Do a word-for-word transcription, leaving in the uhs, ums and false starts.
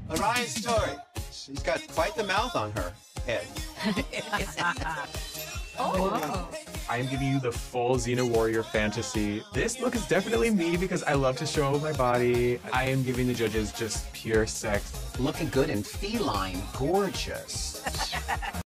Orion Story. She's got quite the mouth on her head. Oh. I am giving you the full Xena Warrior fantasy. This look is definitely me because I love to show my body. I am giving the judges just pure sex. Looking good and feline gorgeous.